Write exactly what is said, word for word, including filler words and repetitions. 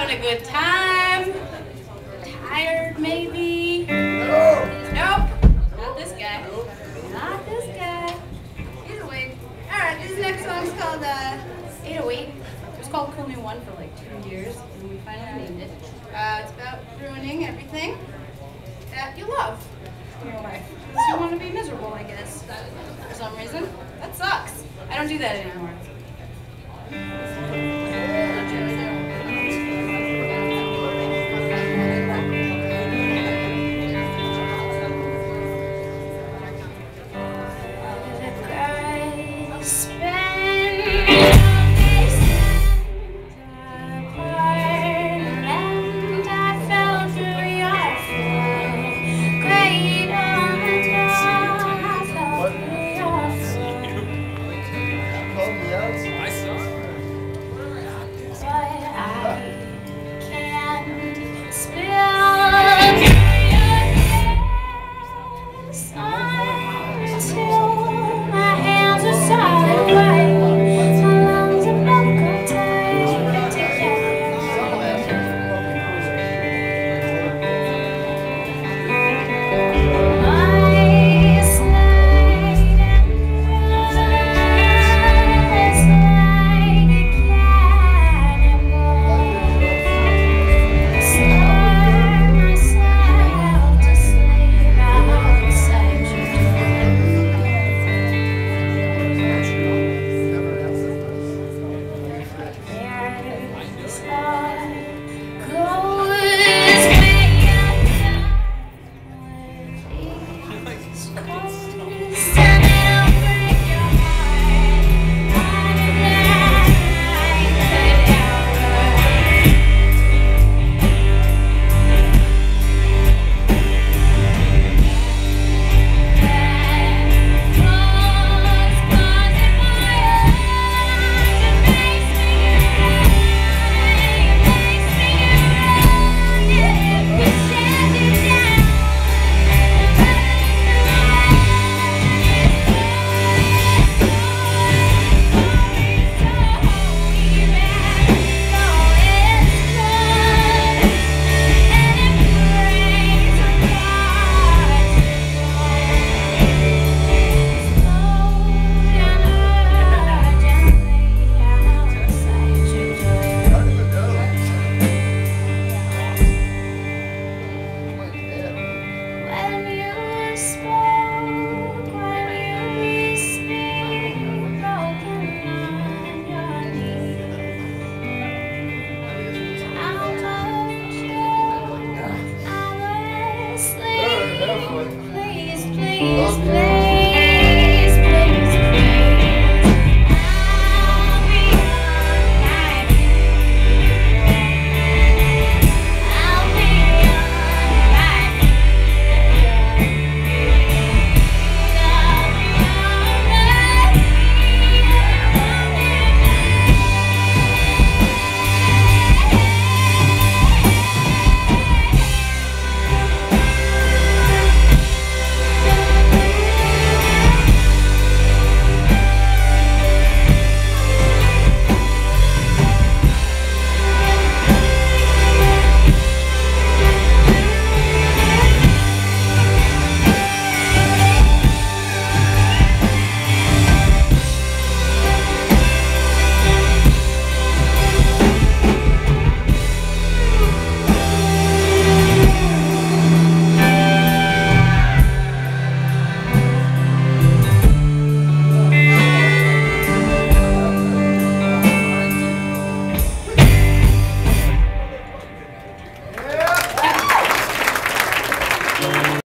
having a good time? Tired, maybe? Nope. Not this guy. Not this guy. He's awake. Alright, this next song's called uh, eight oh eight. It was called Cool Me One for like two years, and we finally named it. Uh, it's about ruining everything that you love in your life. Because you want to be miserable, I guess, for some reason. That sucks. I don't do that anymore.